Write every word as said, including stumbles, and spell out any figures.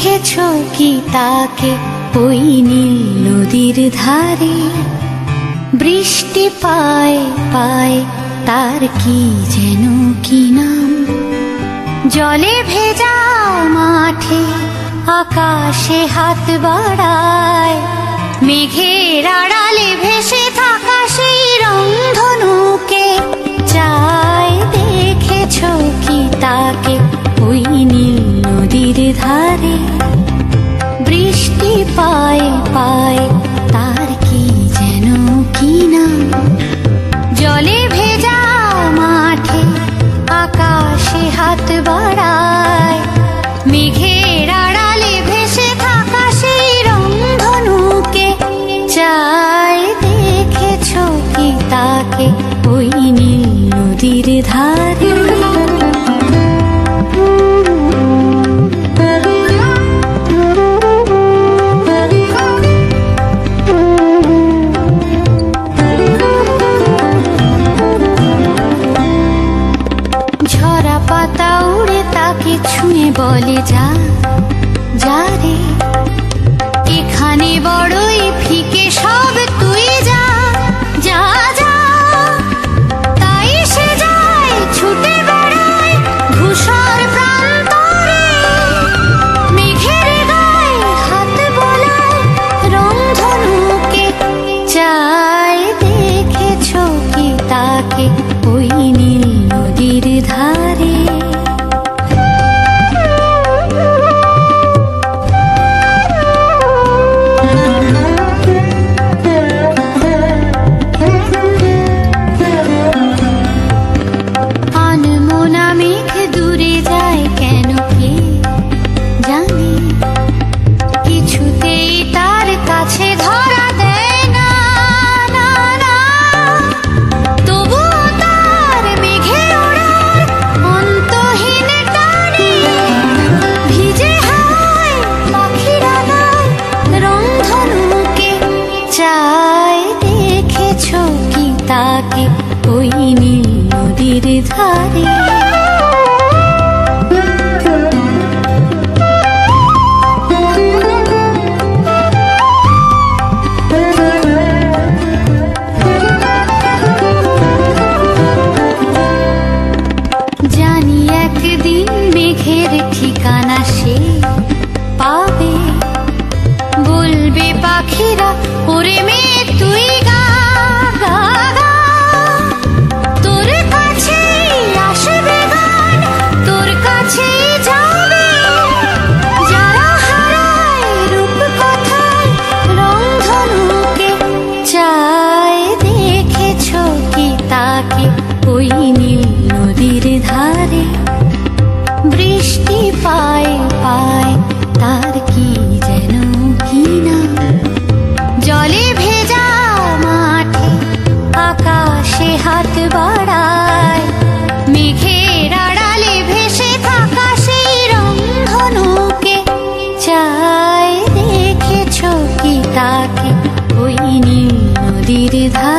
দেখেছো কি তাকে ওই নীল নদীর ধারে? বৃষ্টি পায় পায় তার কি যেন কি নাম। জলে ভেজা মাঠে আকাশে হাত বাড়ায়, মেঘের আড়ালে ভেসে থাকা সেই রংধনুকে চায়। দেখেছো কি তাকে ওই নীল নদীর ধারে? বৃষ্টি পায় পায় তার কি যেন কি নাম। জলে ভেজা মাঠে আকাশে হাত বাড়ায়, মেঘের আড়ালে ভেসে থাকা সেই রংধনুকে চায়। দেখেছো কি তাকে ওই নীল নদীর ধারে? ঝরা পাতা উড়ে তাকে ছুঁয়ে বলে যা যা রে, এখানে বড়ই ফিকে সব, তুই যা যা যা। তাই সে যায় ছুটে বেড়ায় ধূসর প্রান্তরে, মেঘের গায়ে হাত বোলায় রংধনুকে চায়। দেখেছো কি তাকে ওই নীল নদীর ধারে? আনমনা মেঘ দূরে যায় কেন কে জানে, কিছুতেই তার কাছে ধরা দেয় না না না। তবুও তার মেঘে ওড়ার অন্তহীন টানে, ভিজে হাওয়ায় পাখিরা গায় রংধনুকে চায়। দেখেছো কি তাকে ওই নীল নদীর ধারে? জানি একদিন মেঘের ঠিকানা সে পাবে, বলবে পাখিরা ওরে মেয়ে তুই গা গা গা। তোর কাছেই আসবে গান, তোর কাছেই যাবে, যারা হারায় রূপ কথায় রংধনুকে চায়। দেখেছো কি তাকে ওই নীল নদীর ধারে? বৃষ্টি পায় পায় তার কি যেন কি নাম। জলে ভেজা মাঠে আকাশে হাত বাড়ায়, মেঘের আড়ালে ভেসে থাকা সেই রংধনুকে চায়। দেখেছো কি তাকে ওই নীল নদীর ধারে?